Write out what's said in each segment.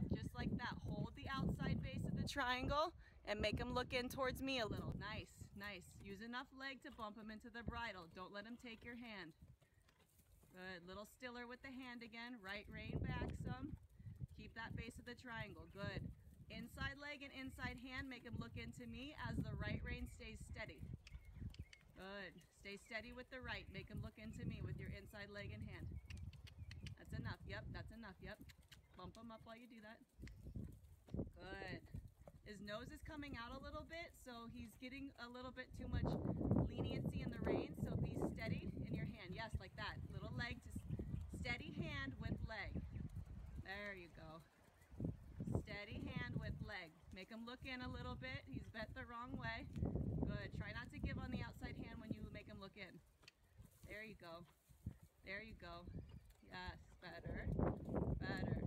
Yep, just like that. Hold the outside base of the triangle and make him look in towards me a little. Nice, nice. Use enough leg to bump him into the bridle. Don't let him take your hand. Good. Little stiller with the hand again. Right rein back some. Keep that base of the triangle. Good. Inside leg and inside hand. Make him look into me as the right rein stays steady. Good. Stay steady with the right. Make him look into me with your inside leg and hand. That's enough. Yep, that's enough. Yep. Bump him up while you do that. Good. His nose is coming out a little bit, so he's getting a little bit too much leniency in the reins, so be steady in your hand. Yes, like that. Little leg to steady hand with leg. There you go. Steady hand with leg. Make him look in a little bit. He's bent the wrong way. Good. Try not to give on the outside hand when you make him look in. There you go. There you go. Yes, better. Better.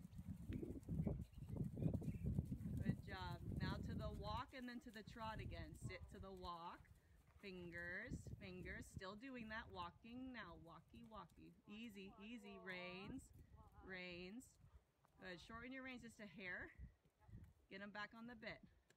Good job. Now to the walk and then to the trot again. Sit to the walk. Fingers, fingers. Still doing that. Walking now. Walkie, walkie. Easy, easy. Reins, reins. Good. Shorten your reins just a hair. Get them back on the bit.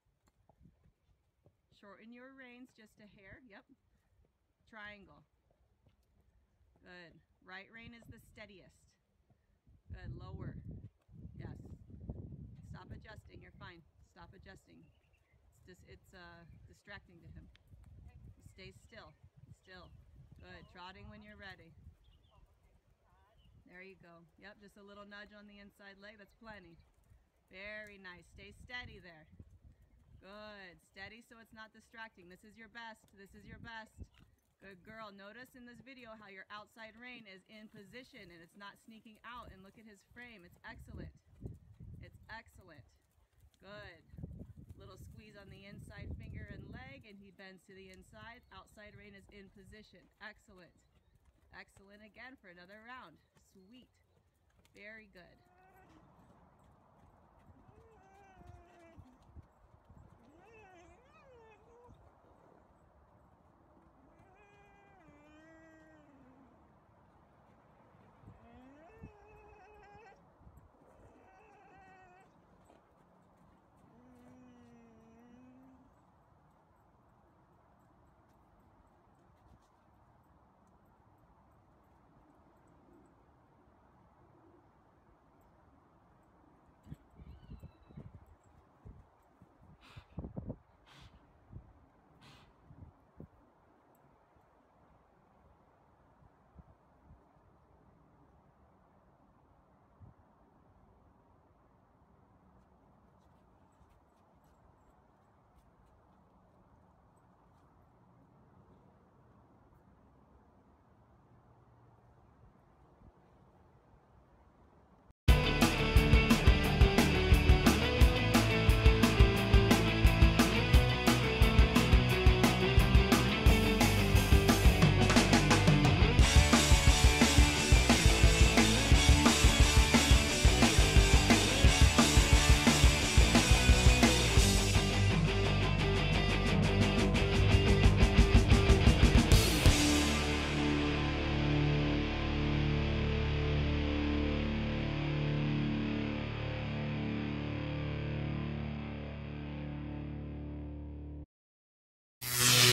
Shorten your reins just a hair. Yep. Triangle. Good. Right rein is the steadiest. Good. Lower. Yes. Stop adjusting. You're fine. Stop adjusting. It's distracting to him. Stay still. Still. Good. Trotting when you're ready. There you go. Yep. Just a little nudge on the inside leg. That's plenty. Very nice. Stay steady there. Good. Steady so it's not distracting. This is your best. This is your best. Good girl. Notice in this video how your outside rein is in position and it's not sneaking out. And look at his frame. It's excellent. It's excellent. Good. Little squeeze on the inside finger and leg and he bends to the inside. Outside rein is in position. Excellent. Excellent again for another round. Sweet. Very good.